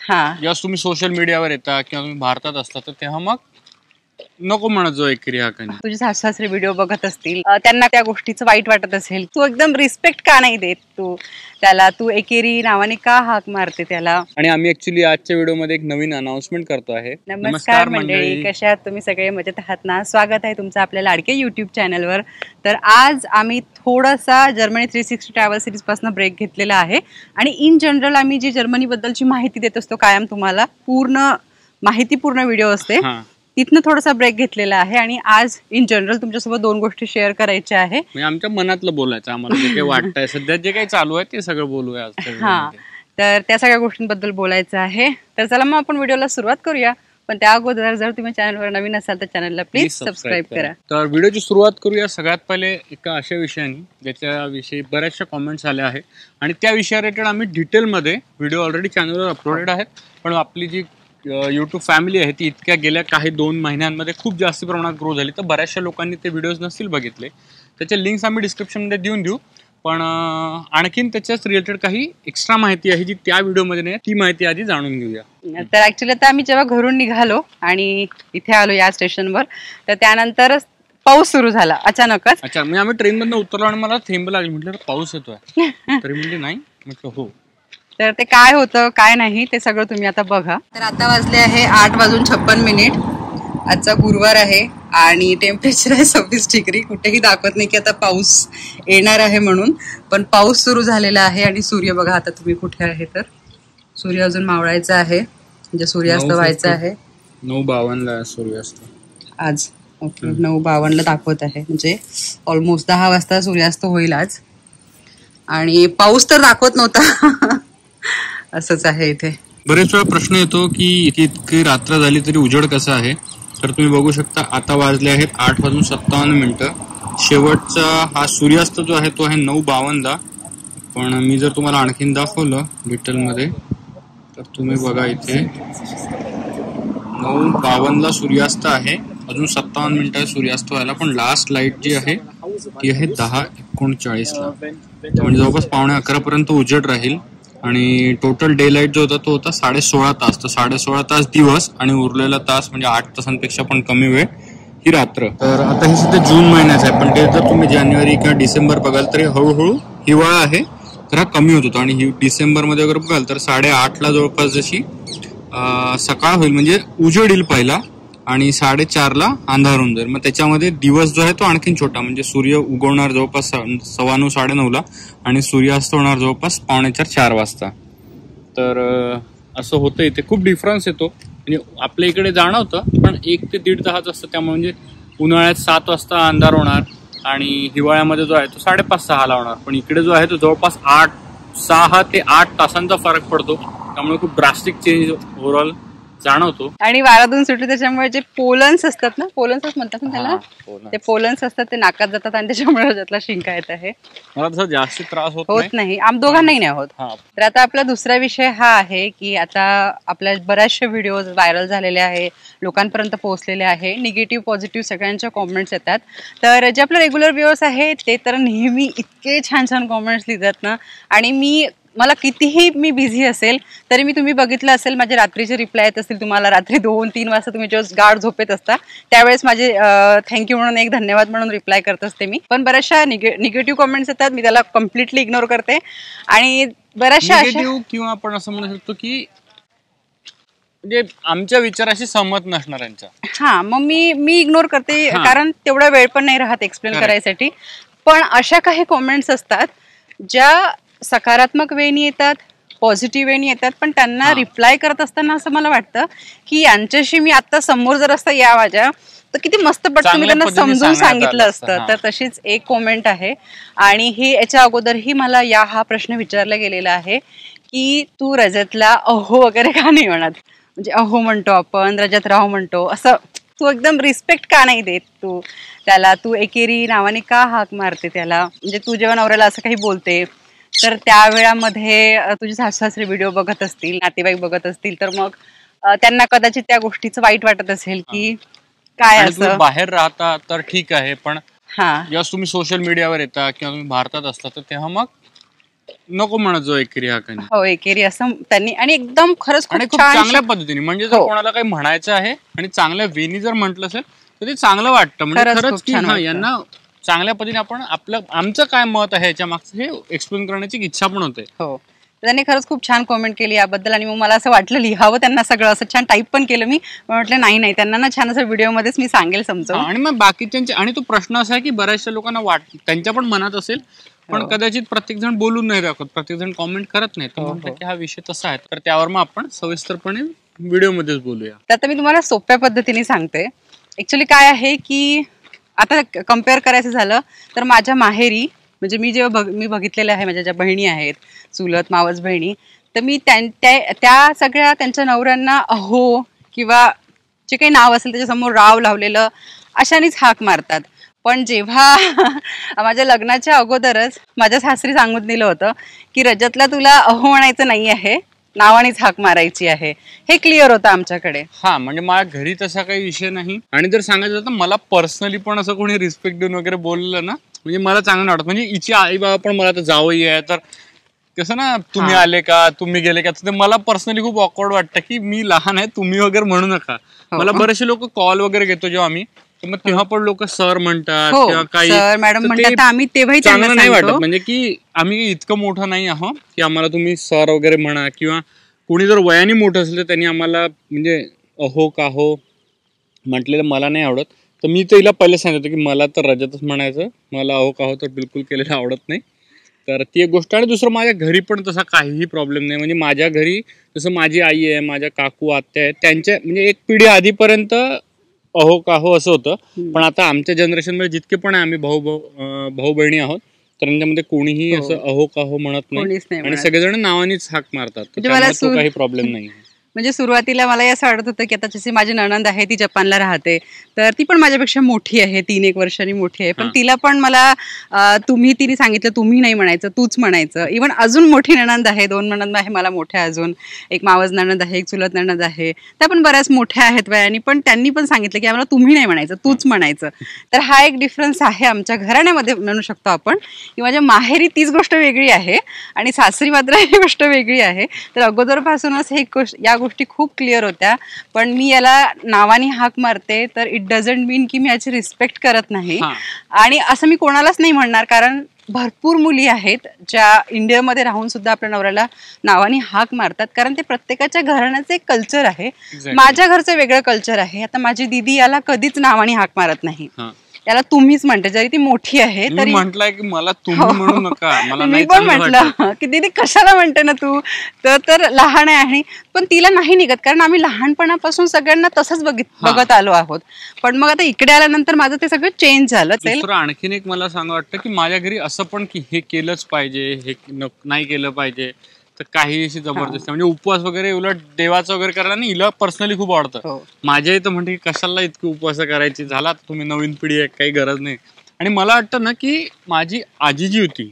जेव्हा तुम्ही सोशल मीडियावर येता किंवा तुम्ही भारतात असता तर तेव्हा मग नको म्हणत जो एकेरी हाकाने. तुझे सासू-सासरे व्हिडिओ बघत असतील, त्यांना त्या गोष्टीचं वाईट वाटत असेल, तू एकदम रिस्पेक्ट का नाही देत तू त्याला, तू एकेरी नावाने का हाक मारते त्याला. आणि आम्ही ऍक्च्युली आजच्या व्हिडिओमध्ये एक नवीन अनाउन्समेंट करतो आहे. नमस्कार मंडळी, कशा आहात तुम्ही सगळे? मजेत आहात ना? स्वागत आहे तुमचं आपल्या लाडके युट्यूब चॅनलवर. तर आज आम्ही थोडासा जर्मनी 360 ट्रॅव्हल सिरीज पासून ब्रेक घेतलेला आहे आणि इन जनरल आम्ही जी जर्मनी बद्दलची माहिती देत असतो कायम, तुम्हाला पूर्ण माहितीपूर्ण व्हिडिओ असते, तिथनं थोडासा ब्रेक घेतलेला आहे आणि आज इन जनरल तुमच्यासोबत दोन गोष्टी शेअर करायच्या आहे. आमच्या मनातलं बोलायचं, आम्हाला जे काही वाटतंय सध्या जे काही चालू आहे ते सगळं बोलूया आज. तर त्या सगळ्या गोष्टींबद्दल बोलायचं आहे. तर चला मग आपण व्हिडिओला सुरुवात करूया. पण त्या अगोदर जर तुम्ही चॅनलवर नवीन असाल तर चॅनलला प्लीज सबस्क्राईब करा. तर व्हिडिओची सुरुवात करूया सगळ्यात पहिले एका अशा विषयाने ज्याच्याविषयी बऱ्याचशा कॉमेंट्स आल्या आहेत आणि त्या विषया रिलेटेड आम्ही डिटेलमध्ये व्हिडिओ ऑलरेडी चॅनलवर अपलोडेड आहेत. पण आपली जी यूट्यूब फॅमिली आहे ती इतक्या गेल्या काही 2 महिन्यांमध्ये खूप जास्त प्रमाणात ग्रो झाली. तर बऱ्याचशा लोकांनी ते व्हिडिओज नसतील बघितले, त्याच्या लिंक्स आम्ही डिस्क्रिप्शनमध्ये देऊ. पण आणखीन त्याच्याच रिलेटेड काही एक्स्ट्रा माहिती आहे जी त्या व्हिडिओमध्ये नाही, ती माहिती आधी जाणून घेऊया. तर ऍक्च्युली आता आम्ही जेव्हा घरून निघालो आणि इथे आलो या स्टेशनवर, तर त्यानंतर पाऊस सुरू झाला अचानकच. अच्छा, म्हणजे आम्ही ट्रेनमधनं उतरलो आणि मला थेंब लागली, म्हटलं पाऊस येतोय तरी म्हणजे नाही, म्हटलं हो. तर ते काय होतं काय नाही ते सगळं तुम्ही आता बघा. तर आता वाजले आहे 8:56. आजचा गुरुवार आहे आणि टेम्परेचर आहे 26 डिग्री. कुठेही दाखवत नाही की आता पाऊस येणार आहे म्हणून, पण पाऊस सुरू झालेला आहे. आणि सूर्य बघा आता तुम्ही कुठे आहे, तर सूर्य अजून मावळायचा आहे, म्हणजे सूर्यास्त व्हायचा आहे. 9:52 सूर्यास्त आज. ओके, 9:52 दाखवत आहे, म्हणजे ऑलमोस्ट 10 वाजता सूर्यास्त होईल आज. आणि पाऊस तर दाखवत नव्हता असंच आहे इथे. बरेच वेळा प्रश्न येतो की इतकी रात्र झाली तरी उजेड कसा आहे. तर तुम्ही बघू शकता आता वाजले आहेत 8:57. शेवटचा हा सूर्यास्त जो आहे तो आहे 9:52. पण मी जर तुम्हाला आणखीन दाखवलं डिटेलमध्ये तर तुम्ही बघा इथे 9:52 सूर्यास्त आहे, अजून 57 सूर्यास्त व्हायला. पण लास्ट लाईट जी आहे ती आहे 10:39. म्हणजे जवळपास 10:45 पर्यंत उजेड राहील. आणि टोटल डे लाईट जो होता तो होता 16.5 तास. तर 16.5 तास दिवस आणि उरलेला तास म्हणजे 8 तासांपेक्षा पण कमी वेळ ही रात्र. तर आता हे सध्या जून महिन्याचं आहे, पण ते जर तुम्ही जानेवारी किंवा डिसेंबर बघाल तरी हळूहळू हिवाळा आहे तर हा कमी होत होता. आणि डिसेंबरमध्ये वगैरे बघाल तर 8:30 जवळपास जशी सकाळ होईल म्हणजे उजेड येईल पहिला आणि 4:30 अंधार होऊन जाईल. मग त्याच्यामध्ये दिवस जो आहे तो आणखीन छोटा, म्हणजे सूर्य उगवणार जवळपास 9:15 9:30 आणि सूर्यास्त होणार जवळपास 3:45 वाजता. तर असं होतं, इथे खूप डिफरन्स येतो. म्हणजे आपल्या इकडे जाणवतं पण 1 ते 1.5 तास असतं. त्यामुळे म्हणजे उन्हाळ्यात 7 वाजता अंधार होणार आणि हिवाळ्यामध्ये जो आहे तो 5:30-6 होणार. पण इकडे जो आहे तो जवळपास 6 ते 8 तासांचा फरक पडतो. त्यामुळे खूप ड्रास्टिक चेंज ओव्हरऑल जाणवतो. आणि वारातून सुटले त्याच्यामुळे जे पोलन्स असतात ना, पोलन्सच म्हणतात ना त्याला, ते पोलन्स असतात ते नाकात जातात आणि त्याच्यामुळे त्यातला शिंका येत आहे. मला तसा जास्त त्रास होत नाही, दोघांनाही नाही होत. तर आता आपला दुसरा विषय हा आहे की आता आपल्या बऱ्याचशा व्हिडिओ व्हायरल झालेले आहे, लोकांपर्यंत पोहोचलेले आहे, निगेटिव्ह पॉझिटिव्ह सगळ्यांच्या कॉमेंट्स येतात. तर जे आपले रेग्युलर व्ह्यूअर्स आहेत ते तर नेहमी इतके छान छान कॉमेंट्स लिहितात ना. आणि मला कितीही मी बिझी असेल तरी मी, तुम्ही बघितलं असेल माझे रात्रीचे रिप्लाय येत असतील तुम्हाला, रात्री 2-3 वाजता तुम्ही जेव्हा गाढ झोपेत असता त्यावेळेस माझे थँक्यू म्हणून, एक धन्यवाद म्हणून रिप्लाय करत असते मी. पण बऱ्याचशा निगेटिव्ह कॉमेंट्स येतात, मी त्याला कम्प्लिटली इग्नोर करते. आणि बऱ्याचशा किंवा आपण असं म्हणू शकतो की म्हणजे आमच्या विचाराशी सहमत नसणाऱ्यांच्या, मग मी इग्नोर करते, कारण तेवढा वेळ पण नाही राहत एक्सप्लेन करायसाठी. पण अशा काही कॉमेंट्स असतात ज्या सकारात्मक वेनी येतात, पॉझिटिव्ह वेनी येतात, पण त्यांना रिप्लाय करत असताना असं मला वाटतं की यांच्याशी मी आता समोर जर असतं या माझ्या, तर किती मस्त पटकन मी त्यांना समजून सांगितलं असतं. तर तशीच एक कॉमेंट आहे. आणि ही याच्या अगोदरही मला हा प्रश्न विचारला गेलेला आहे की तू रजतला अहो वगैरे का नाही म्हणत, म्हणजे अहो म्हणतो आपण, रजत राव म्हणतो, असं तू एकदम रिस्पेक्ट का नाही देत तू त्याला, तू एकेरी नावाने का हाक मारते त्याला. म्हणजे तू जेव्हा नवऱ्याला असं काही बोलते तर त्यावेळामध्ये तुझे सासू-सासरे व्हिडिओ बघत असतील, नातेवाईक बघत असतील, तर मग त्यांना कदाचित त्या गोष्टीचं वाईट वाटत असेल की काय असं. बाहेर राहता तर ठीक आहे, पण जेव्हा तुम्ही सोशल मीडियावर येता किंवा तुम्ही भारतात असता तर तेव्हा मग नको म्हणत जो एकेरी हक्काने. हो एकेरी असं त्यांनी, आणि एकदम खरंच आणि खूप चांगल्या पद्धतीने, म्हणजे जर कोणाला काही म्हणायचं आहे आणि चांगल्या वेनी जर म्हटलं असेल तर ते चांगलं वाटतं. म्हणजे खरंच की यांना चांगल्या पद्धतीने आपण आमचं काय मत आहे याच्या मागचं हे एक्सप्लेन करण्याची इच्छा पण होते. हो त्यांनी खरंच खूप छान कॉमेंट केली याबद्दल, आणि मग मला असं वाटलं लिहावं त्यांना सगळं, असं छान टाईप पण केलं मी. म्हटलं नाही त्यांना ना छान असं व्हिडिओमध्येच मी सांगेल समजावून. आणि मग बाकीच्यांचे, आणि तो प्रश्न असा आहे की बऱ्याचशा लोकांना त्यांच्या पण मनात असेल, पण कदाचित प्रत्येक जण बोलून नाही दाखवत, प्रत्येक जण कॉमेंट करत नाही. म्हटलं की हा विषय तसा आहे, तर त्यावर मग आपण सविस्तरपणे व्हिडिओमध्येच बोलूया. तर आता मी तुम्हाला सोप्या पद्धतीने सांगते. ऍक्च्युली काय आहे की आता कम्पेअर करायचं झालं तर माझ्या माहेरी, म्हणजे मी जेव्हा मी बघितलेलं आहे, माझ्या ज्या बहिणी आहेत, चुलत मावस बहिणी, तर मी त्या सगळ्या त्यांच्या नवऱ्यांना अहो किंवा जे काही नाव असेल त्याच्यासमोर राव लावलेलं अशानेच हाक मारतात. पण जेव्हा माझ्या लग्नाच्या अगोदरच माझ्या सासरी सांगून दिलं होतं की रजतला तुला अहो म्हणायचं नाही आहे, नावानेच हाक मारायची आहे, हे क्लिअर होतं आमच्याकडे. हा, म्हणजे माझ्या घरी तसा काही विषय नाही. आणि जर सांगायचं तर मला पर्सनली पण असं कोणी रिस्पेक्ट देऊन वगैरे बोललं ना, म्हणजे मला चांगलं वाटतं. म्हणजे हिची आई बाबा पण मला तर जावई आहे, तर कसं ना तुम्ही आले का, तुम्ही गेले का, तर मला पर्सनली खूप ऑकवर्ड वाटतं की मी लहान आहे, तुम्ही वगैरे म्हणू नका. मला बरेचसे लोक कॉल वगैरे घेतो जेव्हा आम्ही, तर मग तेव्हा पण लोक सर म्हणतात किंवा काही मॅडम म्हणतात, आम्ही तेव्हाही चांगलं नाही वाटत. म्हणजे की आम्ही इतकं मोठं नाही आहोत की आम्हाला तुम्ही सर वगैरे म्हणा, किंवा कोणी जर वयाने मोठं असेल तर त्यांनी आम्हाला म्हणजे अहो का हो म्हटलेलं मला नाही आवडत. तर मी तर हिला पहिले सांगितलं की मला तर रजतच म्हणायचं, मला अहो का हो तर बिलकुल केलेलं आवडत नाही. तर ती एक गोष्ट. आणि दुसरं, माझ्या घरी पण तसा काहीही प्रॉब्लेम नाही. म्हणजे माझ्या घरी जसं माझी आई आहे, माझ्या काकू आत्या आहेत, त्यांच्या म्हणजे एक पिढी आधीपर्यंत अहो का हो असं होतं. पण आता आमच्या जनरेशनमध्ये जितके पण आहे आम्ही भाऊ बहिणी आहोत, तर त्यांच्यामध्ये कोणीही असं अहो का हो म्हणत नाही, आणि सगळेजण नावानेच हाक मारतात. त्यामुळे तो काही प्रॉब्लेम नाही. म्हणजे सुरुवातीला मला असं वाटत होतं की आता जशी माझी नणंद आहे ती जपानला राहते, तर ती पण माझ्यापेक्षा मोठी आहे, 3-1 वर्षांनी मोठी आहे, पण तिला पण मला तिने सांगितलं तुम्ही नाही म्हणायचं, तूच म्हणायचं. इव्हन अजून मोठी नणंद आहे, 2 नणंद आहे मला मोठ्या, अजून एक मावस नणंद आहे, एक चुलत नणंद आहे, त्या पण बऱ्याच मोठ्या आहेत वयाने, पण त्यांनी पण सांगितलं की आम्हाला तुम्ही नाही म्हणायचं, तूच म्हणायचं. तर हा एक डिफरन्स आहे आमच्या घराण्यामध्ये म्हणू शकतो आपण, की माझ्या माहेरी तीच गोष्ट वेगळी आहे आणि सासरी मात्र ही गोष्ट वेगळी आहे. तर अगोदरपासूनच या गोष्टी खूप क्लिअर होत्या. पण मी याला नावाने हाक मारते तर इट डझंट मीन की मी याची रिस्पेक्ट करत नाही, आणि असं मी कोणालाच नाही म्हणणार, कारण भरपूर मुली आहेत ज्या इंडियामध्ये राहून सुद्धा आपल्या नवऱ्याला नावाने हाक मारतात, कारण ते प्रत्येकाच्या घराण्याचं एक कल्चर आहे. माझ्या घरचं वेगळं कल्चर आहे. आता माझी दीदी याला कधीच नावाने हाक मारत नाही, त्याला तुम्हीच म्हणते, जरी ती मोठी आहे तरी. म्हटलंय की मला तुम्ही म्हणू नका, मला मी पण म्हटलं की दीदी कशाला म्हणते ना तू, तर लहान आहे. पण तिला नाही निघत, कारण आम्ही लहानपणापासून सगळ्यांना तसंच बघत आलो आहोत. पण मग आता इकडे आल्यानंतर माझं ते सगळं चेंज झालं. आणखीन एक मला सांगा वाटतं की माझ्या घरी असं पण की हे केलंच पाहिजे, हे नाही केलं पाहिजे, तर काही अशी जबरदस्ती. म्हणजे उपवास वगैरे उलट देवाचं वगैरे करायला नाही, हिला पर्सनली खूप आवडतं. माझ्या इथं म्हणते की कशाला इतकी उपवास करायची, झाला तुम्ही नवीन पिढी आहे, काही गरज नाही. आणि मला वाटतं ना की माझी आजी जी होती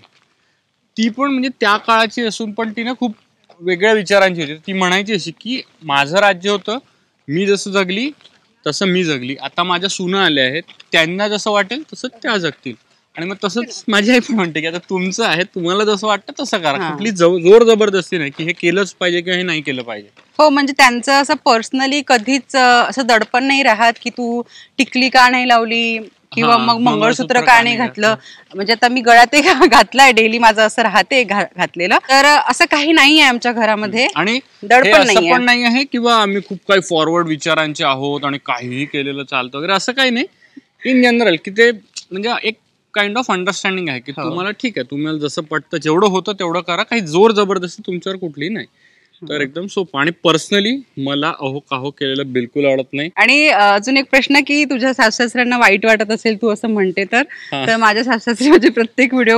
ती पण म्हणजे त्या काळाची असून पण ती ना खूप वेगळ्या विचारांची होती. ती म्हणायची अशी की माझं राज्य होतं, मी जसं जगली तसं मी जगली, आता माझ्या सुना आल्या आहेत, त्यांना जसं वाटेल तसं त्या जगतील. आणि मग तसंच माझी आई पण म्हणते की आता तुमचं आहे, तुम्हाला जसं वाटतं तसं करा, कुठली जोर जबरदस्ती नाही की हे केलंच पाहिजे किंवा हे नाही केलं पाहिजे. हो, म्हणजे त्यांचं असं पर्सनली कधीच असं दडपण नाही राहत की तू टिकली का नाही लावली किंवा मग मंगळसूत्र का नाही घातलं. म्हणजे आता मी गळ्यात घातलाय, डेली माझं असं राहते घातलेलं, तर असं काही नाही आहे आमच्या घरामध्ये. आणि दडपण पण नाही आहे किंवा आम्ही खूप काही फॉरवर्ड विचारांचे आहोत आणि काहीही केलेलं चालतं वगैरे, असं काही नाही. इन जनरल की ते म्हणजे एक काइंड ऑफ अंडरस्टँडिंग आहे की तुम्हाला ठीक आहे, तुम्हाला जसं पटतं, जेवढं होतं तेवढं करा, काही जोर जबरदस्ती तुमच्यावर कुठली नाही. तर एकदम सोपं. आणि पर्सनली मला अहो काहो केलेलं बिलकुल आवडत नाही. आणि अजून एक प्रश्न की तुझ्या सासू-सासऱ्यांना वाईट वाटत असेल तू असं म्हणते तर माझ्या सासू-सासरे माझे प्रत्येक व्हिडिओ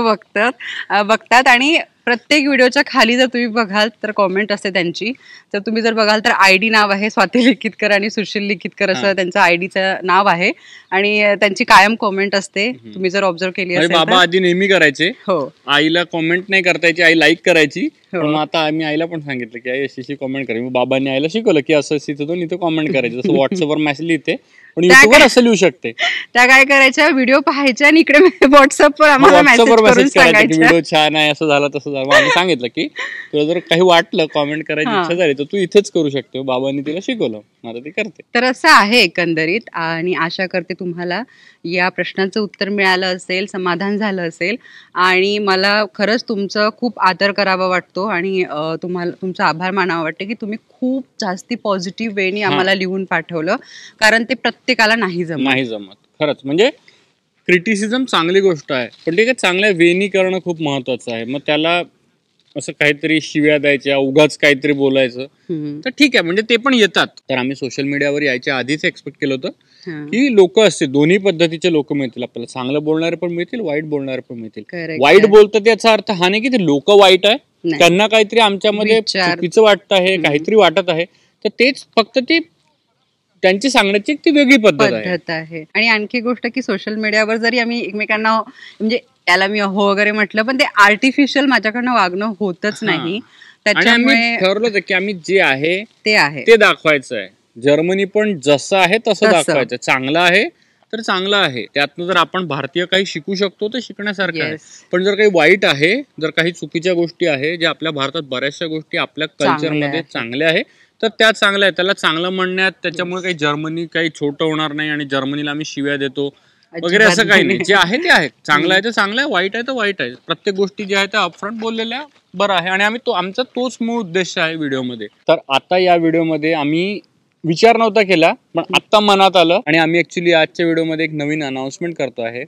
बघतात आणि प्रत्येक व्हिडिओच्या खाली जर तुम्ही बघाल तर कॉमेंट असते त्यांची. तर तुम्ही जर बघाल तर आयडी नाव आहे स्वाती लिखितकर आणि सुशील लिखितकर असं त्यांचं आयडीचं नाव आहे, आणि त्यांची कायम कॉमेंट असते. तुम्ही जर ऑब्झर्व केली असेल. बाबा आधी नेहमी करायचे, आईला कॉमेंट नाही करता यायची, आई लाईक करायची. पण आता आम्ही आईला पण सांगितलं की आई अशी कॉमेंट करायची. बाबांनी आईला शिकवलं की असं तिथं इथं कॉमेंट करायचं, जसं व्हॉट्सअपवर मेसेज लिहिते पण युट्यूबवर असं लिहू शकते. त्या काय करायच्या, व्हिडिओ पाहायच्या आणि इकडे व्हॉट्सअपवर आम्हाला मेसेज करून सांगायच्या व्हिडिओ छान आहे, असं झालं तसं 50,000. मग आम्ही सांगितलं की तुला जर काही वाटलं कॉमेंट करायची इच्छा झाली तर तू इथेच करू शकते. बाबांनी तिला शिकवलं, आता ती करते. तर असं आहे एकंदरीत, आणि आशा करते तुम्हाला या प्रश्नाचं उत्तर मिळालं असेल, समाधान झालं असेल. आणि मला खरंच तुमचं खूप आदर करावा वाटतो आणि तुम्हाला तुमचा आभार मानावा वाटते की तुम्ही खूप जास्ती पॉझिटिव्ह वेनी आम्हाला लिहून पाठवलं, कारण ते प्रत्येकाला नाही जमत खरंच. म्हणजे क्रिटिसिझम चांगली गोष्ट आहे, पण ते काय चांगल्या वेनी करणं खूप महत्वाचं आहे. मग त्याला असं काहीतरी शिव्या द्यायच्या, उगाच काहीतरी बोलायचं तर ठीक आहे, म्हणजे ते पण येतात. तर आम्ही सोशल मीडियावर यायच्या आधीच एक्सपेक्ट केलं होतं की लोक असते, दोन्ही पद्धतीचे लोक मिळतील आपल्याला. चांगलं बोलणारे पण मिळतील, वाईट बोलणारे पण मिळतील. वाईट बोलतात याचा अर्थ हा नाही की ते लोक वाईट आहे, त्यांना काहीतरी आमच्यामध्ये चुकीचं वाटत आहे, काहीतरी वाटत आहे, तर तेच फक्त ती त्यांची सांगण्याची ती वेगळी पद्धत आहे. आणि आणखी गोष्ट की सोशल मीडियावर जरी आम्ही एकमेकांना म्हणजे त्याला मी हो वगैरे म्हटलं, पण ते आर्टिफिशियल माझ्याकडनं वागणं होतच नाही. त्याच्यामुळे ठरवलं होतं की आम्ही जे आहे ते दाखवायचं आहे. जर्मनी पण जसं आहे तसं दाखवायचं. चांगलं आहे तर चांगलं आहे, त्यातनं जर आपण भारतीय काही शिकू शकतो तर शिकण्यासारखं आहे. पण जर काही वाईट आहे, जर काही चुकीच्या गोष्टी आहे, ज्या आपल्या भारतात बऱ्याचशा गोष्टी आपल्या कल्चरमध्ये चांगल्या आहे तर त्या चांगल्या आहे. त्याला चांगलं म्हणण्यात त्याच्यामुळे काही जर्मनी काही छोटं होणार नाही आणि जर्मनीला आम्ही शिव्या देतो वगैरे असं काही नाही. जे आहे ते आहे, चांगलं आहे तर चांगलं आहे, वाईट आहे तर वाईट आहे. प्रत्येक गोष्टी ज्या आहेत त्या अपफ्रंट बोललेल्या बरं आहे. आणि आम्ही आमचा तोच मूळ उद्देश आहे व्हिडिओमध्ये. तर आता या व्हिडिओमध्ये आम्ही विचार नव्हता केला, पण आत्ता मनात आलं आणि आम्ही ऍक्च्युली आजच्या व्हिडिओमध्ये एक नवीन अनाउन्समेंट करतो आहे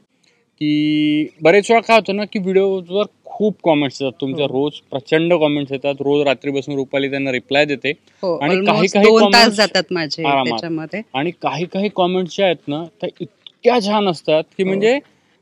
की बरेच वेळा काय होतं ना की व्हिडिओवर खूप कॉमेंट्स येतात तुमच्या, रोज प्रचंड कॉमेंट्स येतात. रोज रात्री बसून रुपाली त्यांना रिप्लाय देते आणि काही कॉमेंट्स जातात माझे त्याच्यामध्ये. आणि काही कॉमेंट्स ज्या आहेत ना त्या इतक्या छान असतात की म्हणजे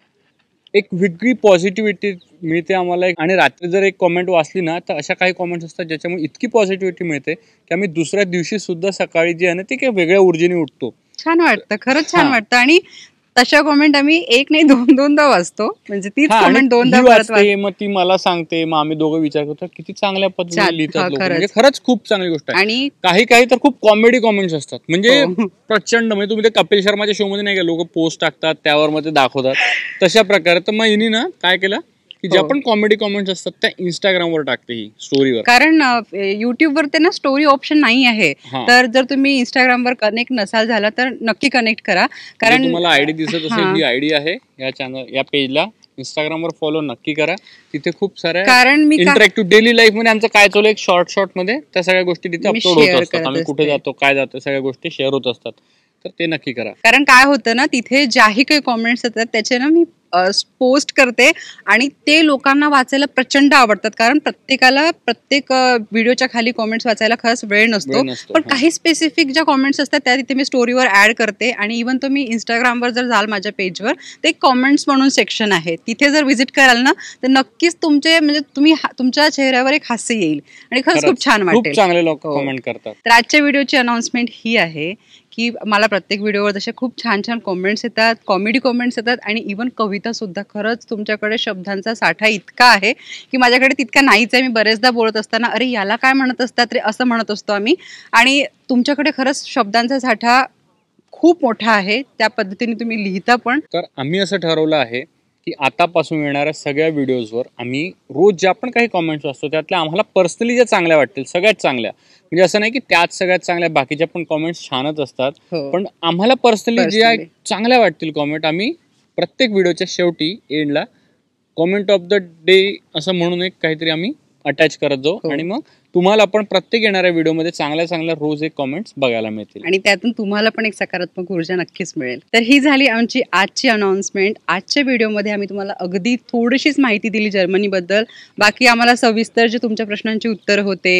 एक वेगळी पॉझिटिव्हिटी मिळते आम्हाला. आणि रात्री जर एक कॉमेंट वाचली ना तर अशा काही कॉमेंट्स असतात ज्याच्यामुळे इतकी पॉझिटिव्हिटी मिळते की आम्ही दुसऱ्या दिवशी सुद्धा सकाळी जे आहे ना ते काही वेगळ्या ऊर्जेने उठतो. छान वाटतं, खरंच छान वाटतं. आणि तशा कॉमेंट आम्ही एक नाही दोनदा वाचतो, म्हणजे तीच कॉमेंट दोनदा वाचते, मग ती मला सांगते, मग आम्ही दोघं विचार करतो किती चांगल्या पद्धतीने लिहितात लोक. म्हणजे खरंच खूप चांगली गोष्ट आहे. आणि काही तर खूप कॉमेडी कॉमेंट्स असतात, म्हणजे प्रचंड. म्हणजे तुम्ही ते कपिल शर्माच्या शो मध्ये नाही का लोक पोस्ट टाकतात त्यावर मग ते दाखवतात तशा प्रकारे. तर मग हिने ना काय केलं की ज्या पण कॉमेडी कॉमेंट्स असतात त्या इंस्टाग्रामवर टाकते ही स्टोरीवर. कारण युट्यूबवर त्यांना स्टोरी ऑप्शन नाही आहे. तर जर तुम्ही इंस्टाग्रामवर कनेक्ट नसाल झाला तर नक्की कनेक्ट करा. कारण तुम्हाला आयडी दिसत असेल, ही आयडी आहे या चॅनल, या पेजला इंस्टाग्रामवर फॉलो नक्की करा. तिथे खूप साऱ्या कारण इंटरॅक्टिव्ह डेली लाईफ मध्ये आमचं काय चालू एक शॉर्ट मध्ये त्या सगळ्या गोष्टी तिथे अपलोड होत असतात. आम्ही कुठे जातो, काय जातो, सगळ्या गोष्टी शेअर होत असतात. तर ते नक्की करा. कारण काय होतं ना, तिथे ज्याही काही कॉमेंट्स येतात त्याचे ना मी पोस्ट करते आणि ते लोकांना वाचायला प्रचंड आवडतात. कारण प्रत्येकाला प्रत्येक व्हिडिओच्या खाली कॉमेंट्स वाचायला खरंच वेळ नसतो. पण काही स्पेसिफिक ज्या कॉमेंट्स असतात त्या तिथे मी स्टोरीवर ऍड करते. आणि इव्हन तुम्ही इंस्टाग्रामवर जर जाल माझ्या पेजवर, ते कॉमेंट्स म्हणून सेक्शन आहे, तिथे जर व्हिजिट कराल ना तर नक्कीच तुमचे म्हणजे तुमच्या चेहऱ्यावर एक हास्य येईल आणि खरंच खूप छान वाटेल. चांगले लोक कमेंट करतात. तर आजच्या व्हिडिओची अनाउन्समेंट ही आहे की मला प्रत्येक व्हिडिओवर जसे खूप छान कॉमेंट्स येतात, कॉमेडी कॉमेंट्स येतात आणि इव्हन कविता सुद्धा. खरंच तुमच्याकडे शब्दांचा साठा इतका आहे की माझ्याकडे तितका नाहीच आहे. मी बरेचदा बोलत असताना अरे याला काय म्हणत असतात रे असं म्हणत असतो आम्ही. आणि तुमच्याकडे खरंच शब्दांचा साठा खूप मोठा आहे, त्या पद्धतीने तुम्ही लिहिता पण. तर आम्ही असं ठरवलं आहे की आतापासून येणाऱ्या सगळ्या व्हिडिओजवर आम्ही रोज ज्या पण काही कॉमेंट्स असतो त्यातल्या आम्हाला पर्सनली ज्या चांगल्या वाटतील, सगळ्यात चांगल्या, म्हणजे असं नाही की त्याच सगळ्यात चांगल्या, बाकीच्या पण कॉमेंट्स छानच असतात, पण आम्हाला पर्सनली ज्या चांगल्या वाटतील कॉमेंट आम्ही प्रत्येक व्हिडिओच्या शेवटी एंडला कॉमेंट ऑफ द डे असं म्हणून एक काहीतरी आम्ही अटॅच करत जाऊ. आणि मग तुम्हाला पण प्रत्येक येणाऱ्या व्हिडिओमध्ये चांगल्या रोज एक कॉमेंट्स बघायला मिळतील आणि त्यातून तुम्हाला पण एक सकारात्मक ऊर्जा नक्कीच मिळेल. तर ही झाली आमची आजची अनाउन्समेंट. आजच्या व्हिडिओमध्ये आम्ही तुम्हाला अगदी थोडीशीच माहिती दिली जर्मनीबद्दल. बाकी आम्हाला सविस्तर जे तुमच्या प्रश्नांची उत्तर होते,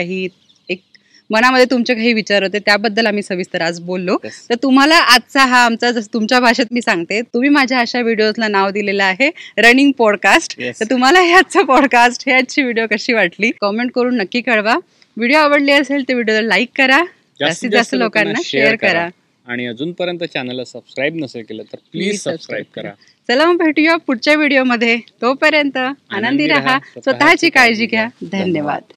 मनामध्ये तुमचे काही विचार होते, त्याबद्दल आम्ही सविस्तर आज बोललो. तर तुम्हाला आजचा हा आमचा, जसं तुमच्या भाषेत मी सांगते, तुम्ही माझ्या अशा व्हिडिओजला नाव दिलेलं आहे रनिंग पॉडकास्ट. तर तुम्हाला हे आजचं पॉडकास्ट, हे आजची व्हिडिओ कशी वाटली कॉमेंट करून नक्की कळवा. व्हिडिओ आवडली असेल तर व्हिडिओला लाईक करा, जास्तीत जास्त लोकांना शेअर करा आणि अजूनपर्यंत चॅनलला सबस्क्राईब नसेल केलं तर प्लीज सबस्क्राईब करा. चला मग भेटूया पुढच्या व्हिडिओमध्ये. तोपर्यंत आनंदी राहा, स्वतःची काळजी घ्या. धन्यवाद.